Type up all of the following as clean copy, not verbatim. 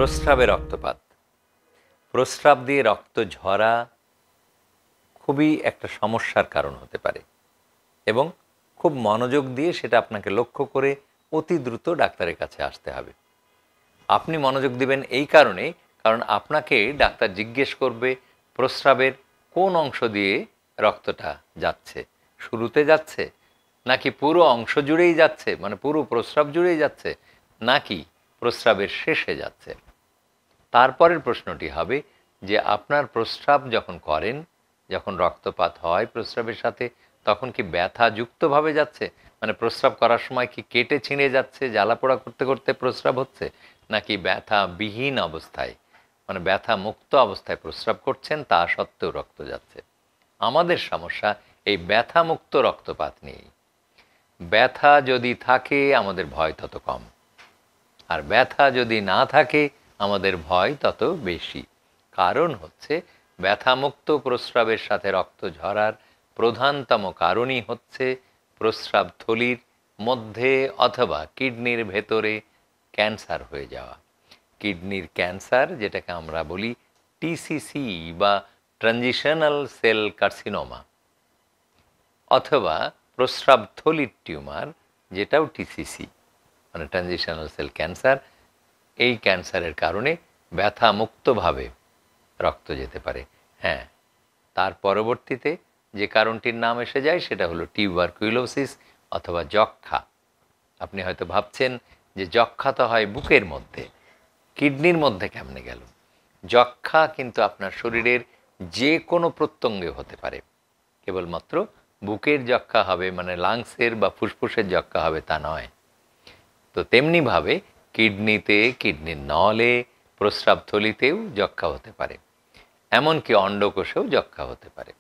প্রস্রাবে রক্তপাত। প্রস্রাব দিয়ে রক্ত ঝরা খুবই একটা সমস্যার কারণ হতে পারে এবং খুব মনোযোগ দিয়ে সেটা আপনাকে লক্ষ্য করে অতি দ্রুত ডাক্তারের কাছে আসতে হবে। আপনি মনোযোগ দিবেন এই কারণে, কারণ আপনাকে ডাক্তার জিজ্ঞেস করবে প্রস্রাবের কোন অংশ দিয়ে রক্তটা যাচ্ছে, শুরুতে যাচ্ছে নাকি পুরো অংশ জুড়েই যাচ্ছে, মানে পুরো প্রস্রাব জুড়েই যাচ্ছে, নাকি প্রস্রাবের শেষে যাচ্ছে। তারপরের প্রশ্নটি হবে যে আপনার প্রস্রাব যখন করেন, যখন রক্তপাত হয় প্রস্রাবের সাথে, তখন কি ব্যথাযুক্তভাবে যাচ্ছে, মানে প্রস্রাব করার সময় কি কেটে ছিঁড়ে যাচ্ছে, জ্বালাপোড়া করতে করতে প্রস্রাব হচ্ছে, নাকি ব্যথাবিহীন অবস্থায়, মানে ব্যথা মুক্ত অবস্থায় প্রস্রাব করছেন তা সত্ত্বেও রক্ত যাচ্ছে। আমাদের সমস্যা এই ব্যথামুক্ত রক্তপাত নিয়েই। ব্যথা যদি থাকে আমাদের ভয় তত কম, আর ব্যথা যদি না থাকে আমাদের ভয় তত বেশি। কারণ হচ্ছে ব্যথামুক্ত প্রস্রাবের সাথে রক্ত ঝরার প্রধানতম কারণই হচ্ছে প্রস্রাব থলির মধ্যে অথবা কিডনির ভেতরে ক্যান্সার হয়ে যাওয়া। কিডনির ক্যান্সার, যেটাকে আমরা বলি টিসিসি বা ট্রানজিশনাল সেল কার্সিনোমা, অথবা প্রস্রাব থলির টিউমার, যেটাও টিসিসি মানে ট্রানজিশনাল সেল ক্যান্সার। এই ক্যান্সারের কারণে ব্যথামুক্তভাবে রক্ত যেতে পারে। হ্যাঁ, তার পরবর্তীতে যে কারণটির নাম এসে যায় সেটা হলো টিউবারকুলোসিস অথবা যক্ষ্মা। আপনি হয়তো ভাবছেন যে যক্ষ্মা তো হয় বুকের মধ্যে, কিডনির মধ্যে কেমনে গেল? যক্ষ্মা কিন্তু আপনার শরীরের যে কোনো প্রত্যঙ্গে হতে পারে, কেবলমাত্র বুকের যক্ষ্মা হবে মানে লাংসের বা ফুসফুসের যক্ষ্মা হবে তা নয়। তো তেমনিভাবে কিডনিতে, কিডনির নলে, প্রস্রাবথলিতেও যক্ষ্মা হতে পারে, এমনকি অন্ডকোষেও যক্ষ্মা হতে পারে।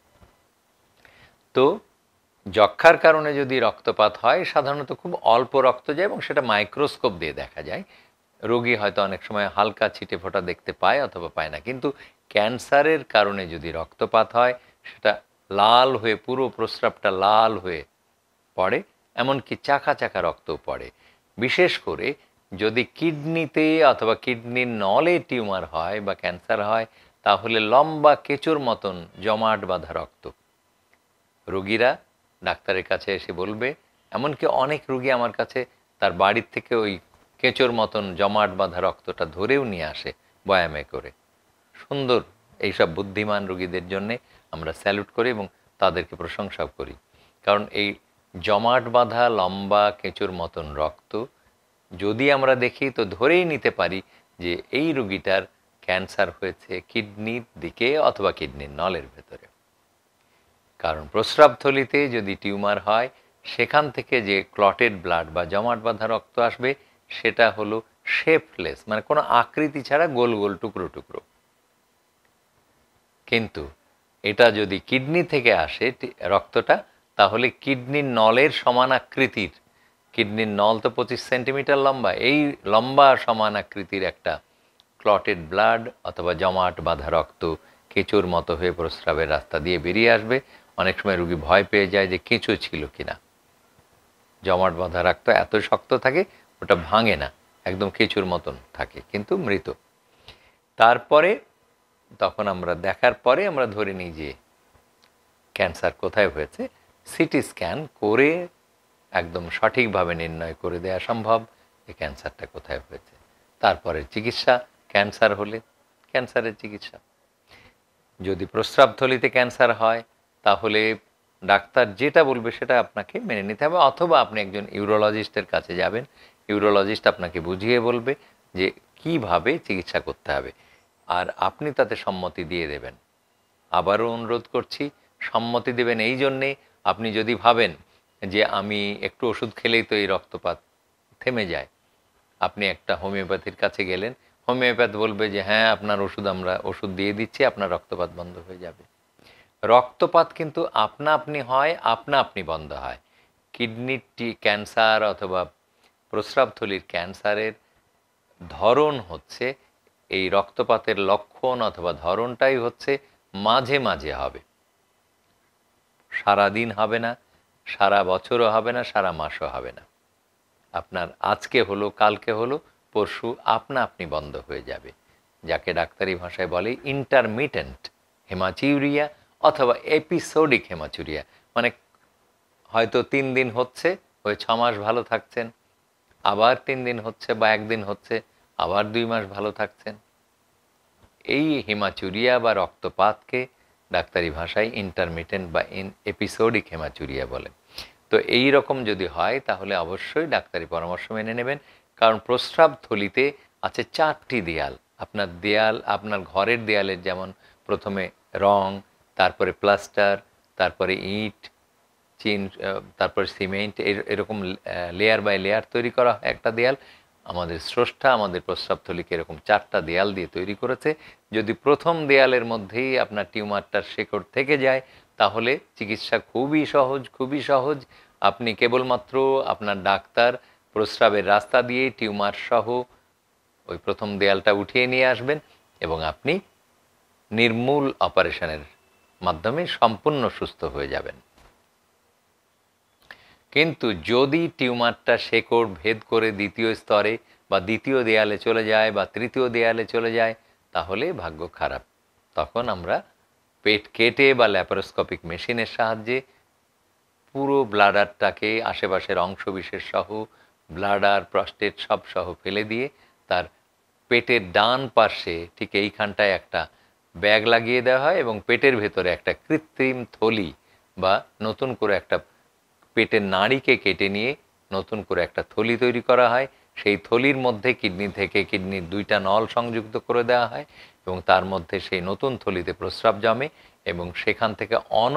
তো যক্ষ্মার কারণে যদি রক্তপাত হয় সাধারণত খুব অল্প রক্ত যায় এবং সেটা মাইক্রোস্কোপ দিয়ে দেখা যায়। রোগী হয়তো অনেক সময় হালকা ছিটে ফোঁটা দেখতে পায় অথবা পায় না। কিন্তু ক্যান্সারের কারণে যদি রক্তপাত হয় সেটা লাল হয়ে, পুরো প্রস্রাবটা লাল হয়ে পড়ে, এমনকি চাকা চাকা রক্তও পড়ে। বিশেষ করে যদি কিডনিতে অথবা কিডনির নলে টিউমার হয় বা ক্যান্সার হয়, তাহলে লম্বা কেঁচোর মতন জমাট বাঁধা রক্ত। রোগীরা ডাক্তারের কাছে এসে বলবে, এমনকি অনেক রোগী আমার কাছে তার বাড়ির থেকে ওই কেঁচোর মতন জমাট বাঁধা রক্তটা ধরেও নিয়ে আসে বয়ামে করে। সুন্দর এইসব বুদ্ধিমান রোগীদের জন্যে আমরা স্যালুট করি এবং তাদেরকে প্রশংসাও করি। কারণ এই জমাট বাঁধা লম্বা কেঁচোর মতন রক্ত যদি আমরা দেখি তো ধরেই নিতে পারি যে এই রোগীটার ক্যান্সার হয়েছে কিডনির দিকে অথবা কিডনির নলের ভেতরে। কারণ প্রস্রাবথলিতে যদি টিউমার হয় সেখান থেকে যে ক্লটেড ব্লাড বা জমাট বাঁধা রক্ত আসবে সেটা হলো শেপলেস, মানে কোনো আকৃতি ছাড়া গোল গোল টুকরো টুকরো। কিন্তু এটা যদি কিডনি থেকে আসে রক্তটা, তাহলে কিডনির নলের সমান আকৃতির, কিডনির নল তো 25 সেন্টিমিটার লম্বা, এই লম্বা সমান আকৃতির একটা ক্লটেড ব্লাড অথবা জমাট বাঁধা রক্ত কেঁচোর মতো হয়ে প্রস্রাবের রাস্তা দিয়ে বেরিয়ে আসবে। অনেক সময় রোগী ভয় পেয়ে যায় যে কেঁচো ছিল কিনা। জমাট বাঁধা রক্ত এত শক্ত থাকে ওটা ভাঙে না, একদম কেঁচোর মতন থাকে কিন্তু মৃত। তারপরে তখন আমরা দেখার পরে আমরা ধরে নিই যে ক্যান্সার কোথায় হয়েছে। সিটি স্ক্যান করে একদম সঠিকভাবে নির্ণয় করে দেওয়া সম্ভব যে ক্যান্সারটা কোথায় হয়েছে। তারপরে চিকিৎসা, ক্যান্সার হলে ক্যান্সারের চিকিৎসা। যদি প্রস্রাবথলিতে ক্যান্সার হয় তাহলে ডাক্তার যেটা বলবে সেটা আপনাকে মেনে নিতে হবে, অথবা আপনি একজন ইউরোলজিস্টের কাছে যাবেন। ইউরোলজিস্ট আপনাকে বুঝিয়ে বলবে যে কিভাবে চিকিৎসা করতে হবে, আর আপনি তাতে সম্মতি দিয়ে দেবেন। আবারও অনুরোধ করছি, সম্মতি দেবেন এই জন্যে, আপনি যদি ভাবেন যে আমি একটু ওষুধ খেলেই তো এই রক্তপাত থেমে যায়, আপনি একটা হোমিওপ্যাথির কাছে গেলেন, হোমিওপ্যাথ বলবে যে হ্যাঁ আপনার আমরা ওষুধ দিয়ে দিচ্ছি, আপনার রক্তপাত বন্ধ হয়ে যাবে। রক্তপাত কিন্তু আপনা আপনি হয়, আপনা আপনি বন্ধ হয়। কিডনির ক্যান্সার অথবা প্রস্রাবথলির ক্যান্সারের ধরন হচ্ছে, এই রক্তপাতের লক্ষণ অথবা ধরনটাই হচ্ছে মাঝে মাঝে হবে, সারা দিন হবে না, সারা বছরও হবে না, সারা মাসও হবে না। আপনার আজকে হলো, কালকে হলো, পরশু আপনা আপনি বন্ধ হয়ে যাবে, যাকে ডাক্তারি ভাষায় বলে ইন্টারমিটেন্ট হেমাচিউরিয়া অথবা এপিসোডিক হেমাচুরিয়া। মানে হয়তো 3 দিন হচ্ছে, ওই 6 মাস ভালো থাকছেন, আবার 3 দিন হচ্ছে বা 1 দিন হচ্ছে, আবার 2 মাস ভালো থাকছেন। এই হেমাচুরিয়া বা রক্তপাতকে ডাক্তারি ভাষায় ইন্টারমিটেন্ট বা এপিসোডিক হেমাচুরিয়া বলে। তো এই রকম যদি হয় তাহলে অবশ্যই ডাক্তারি পরামর্শ মেনে নেবেন, কারণ প্রস্রাব থলিতে আছে 4টি দেয়াল। আপনার ঘরের দেয়ালের যেমন প্রথমে রং, তারপরে প্লাস্টার, তারপরে ইট, তারপরে সিমেন্ট, এরকম লেয়ার বাই লেয়ার তৈরি করা হয় একটা দেয়াল। আমাদের স্রষ্টা আমাদের প্রস্রাবথলিকে এরকম 4টা দেয়াল দিয়ে তৈরি করেছে। যদি প্রথম দেয়ালের মধ্যেই আপনার টিউমারটার শেকড় থেকে যায় তাহলে চিকিৎসা খুবই সহজ, খুবই সহজ। আপনি কেবলমাত্র আপনার ডাক্তার প্রস্রাবের রাস্তা দিয়ে টিউমার সহ ওই প্রথম দেয়ালটা উঠিয়ে নিয়ে আসবেন এবং আপনি নির্মূল অপারেশনের মাধ্যমে সম্পূর্ণ সুস্থ হয়ে যাবেন। কিন্তু যদি টিউমারটা শেকড় ভেদ করে দ্বিতীয় স্তরে বা দ্বিতীয় দেয়ালে চলে যায় বা তৃতীয় দেয়ালে চলে যায় তাহলে ভাগ্য খারাপ। তখন আমরা পেট কেটে বা ল্যাপারোস্কোপিক মেশিনের সাহায্যে পুরো ব্লাডারটাকে আশেপাশের অংশবিশেষ সহ ব্লাডার, প্রস্টেট সব সহ ফেলে দিয়ে তার পেটের ডান পাশে ঠিক এইখানটায় একটা ব্যাগ লাগিয়ে দেওয়া হয় এবং পেটের ভেতরে একটা কৃত্রিম থলি বা নতুন করে একটা পেটের নাড়িকে কেটে নিয়ে নতুন করে একটা থলি তৈরি করা হয়। সেই থলির মধ্যে কিডনি থেকে কিডনির 2টা নল সংযুক্ত করে দেওয়া হয় এবং তার মধ্যে সেই নতুন থলিতে প্রস্রাব জমে এবং সেখান থেকে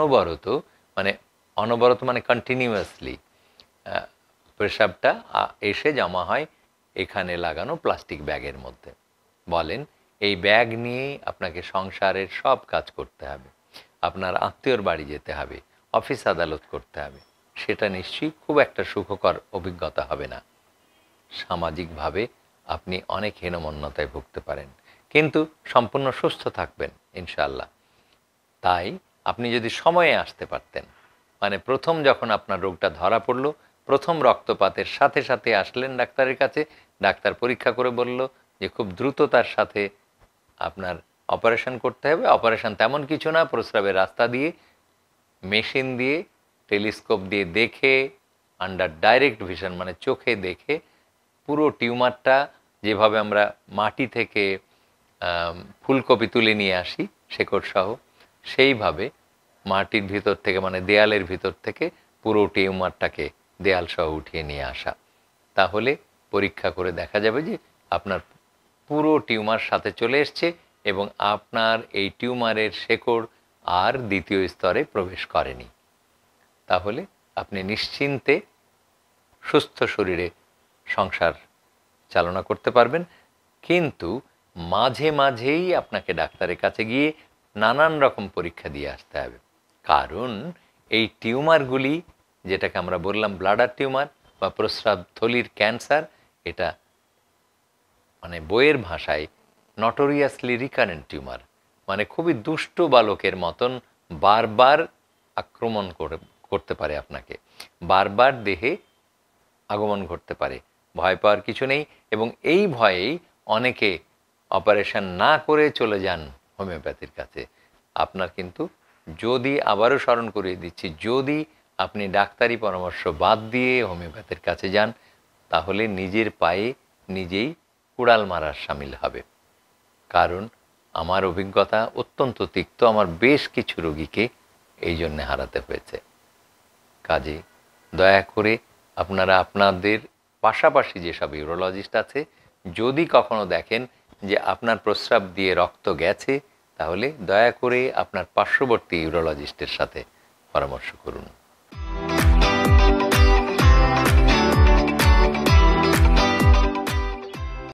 অনবরত মানে কন্টিনিউয়াসলি প্রস্রাবটা এসে জমা হয় এখানে লাগানো প্লাস্টিক ব্যাগের মধ্যে। বলেন, এই ব্যাগ নিয়েই আপনাকে সংসারের সব কাজ করতে হবে, আপনার আত্মীয়র বাড়ি যেতে হবে, অফিস আদালত করতে হবে। সেটা নিশ্চয়ই খুব একটা সুখকর অভিজ্ঞতা হবে না। সামাজিকভাবে আপনি অনেক হীনমন্যতায় ভুগতে পারেন, কিন্তু সম্পূর্ণ সুস্থ থাকবেন ইনশাআল্লাহ। তাই আপনি যদি সময়ে আসতে পারতেন, মানে প্রথম যখন আপনার রোগটা ধরা পড়ল, প্রথম রক্তপাতের সাথে সাথে আসলেন ডাক্তারের কাছে, ডাক্তার পরীক্ষা করে বলল যে খুব দ্রুততার সাথে আপনার অপারেশন করতে হবে। অপারেশন তেমন কিছু না, প্রস্রাবের রাস্তা দিয়ে মেশিন দিয়ে টেলিস্কোপ দিয়ে দেখে আন্ডার ডাইরেক্ট ভিশন মানে চোখে দেখে পুরো টিউমারটা যেভাবে আমরা মাটি থেকে ফুলকপি তুলে নিয়ে আসি শেকড় সহ, সেইভাবে মাটির ভিতর থেকে মানে দেয়ালের ভিতর থেকে পুরো টিউমারটাকে দেয়াল সহ উঠিয়ে নিয়ে আসা। তাহলে পরীক্ষা করে দেখা যাবে যে আপনার পুরো টিউমার সাথে চলে এসছে এবং আপনার এই টিউমারের শেকড় আর দ্বিতীয় স্তরে প্রবেশ করেনি। তাহলে আপনি নিশ্চিন্তে সুস্থ শরীরে সংসার চালনা করতে পারবেন। কিন্তু মাঝে মাঝেই আপনাকে ডাক্তারের কাছে গিয়ে নানান রকম পরীক্ষা দিয়ে আসতে হবে, কারণ এই টিউমারগুলি, যেটাকে আমরা বললাম ব্লাডার টিউমার বা প্রস্রাব থলির ক্যান্সার, এটা মানে বইয়ের ভাষায় নটোরিয়াসলি রিকারেন্ট টিউমার, মানে খুবই দুষ্ট বালকের মতন বারবার আক্রমণ করতে পারে আপনাকে, বারবার দেহে আগমন ঘটতে পারে। ভয় পাওয়ার কিছু নেই এবং এই ভয়েই অনেকে অপারেশন না করে চলে যান হোমিওপ্যাথির কাছে। আপনার কিন্তু যদি, আবারও স্মরণ করিয়ে দিচ্ছি, যদি আপনি ডাক্তারি পরামর্শ বাদ দিয়ে হোমিওপ্যাথির কাছে যান তাহলে নিজের পায়ে নিজেই কুড়াল মারার শামিল হবে। কারণ আমার অভিজ্ঞতা অত্যন্ত তিক্ত, আমার বেশ কিছু রোগীকে এই জন্যে হারাতে হয়েছে। কাজে দয়া করে আপনারা আপনাদের পাশাপাশি যেসব ইউরোলজিস্ট আছে, যদি কখনো দেখেন যে আপনার প্রস্রাব দিয়ে রক্ত গেছে, তাহলে দয়া করে আপনার পার্শ্ববর্তী ইউরোলজিস্টের সাথে পরামর্শ করুন।